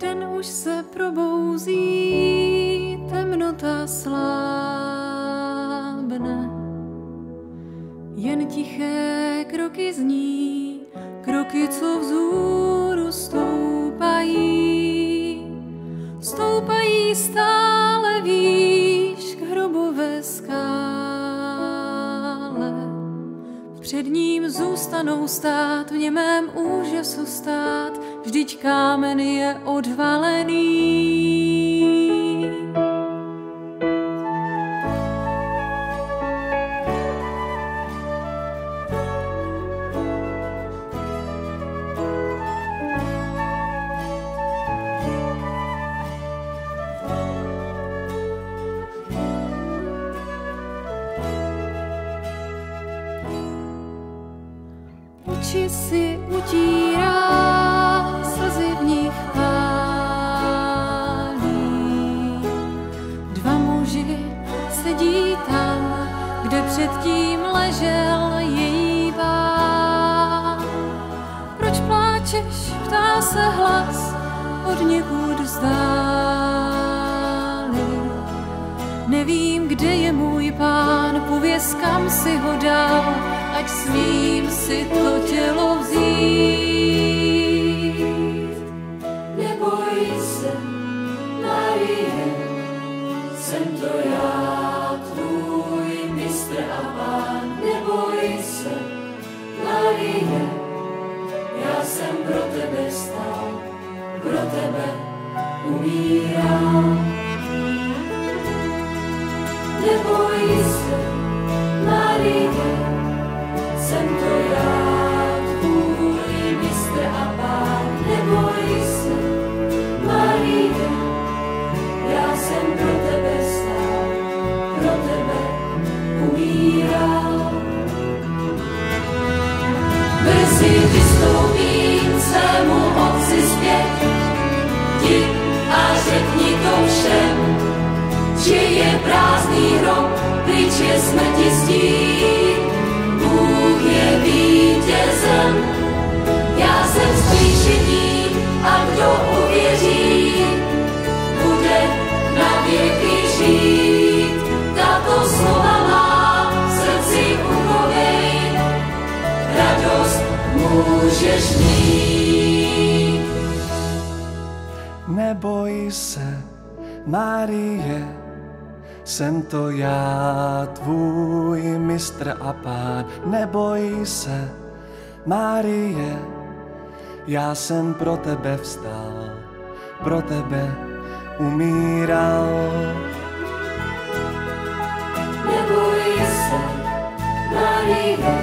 Den už se probouzí, temnota slábne. Jen tiché kroky zní, kroky, co vzhůru stoupají. Stoupají stále výš k hrobové skále. Před ním zůstanou stát, v němém úžasu stát, vždyť kámen je odvalený. Oči si utírá, slzy v nich pálí. Dva muži sedí tam, kde předtím ležel její pán. Proč pláčeš, ptá se hlas od někud vzdáli. Nevím, kde je můj pán, pověz, kam si ho dal, ať smím si to tělo vzít. Neboj se, Marie, jsem to já, tvůj mistr a pán. Neboj se, Marie, já jsem pro tebe stál, pro tebe umírám. Neboj se, Marie, jsem to já, tvůj mistr a pán. Neboj se, Marie, já jsem pro tebe stál, pro tebe umírám. Brzy vystoupím svému otci zpět, jdi a řekni to všem, že je prázdný hrob, pryč je smrti stín. Bůh je vítězem, já jsem vzkříšení a kdo uvěří, bude na věky žít. Tato slova má v srdci uchovej, radost můžeš mít. Neboj se, Marie, jsem to já, tvůj mistr a pán. Neboj se, Marie, já jsem pro tebe vstal, pro tebe umíral. Neboj se, Marie,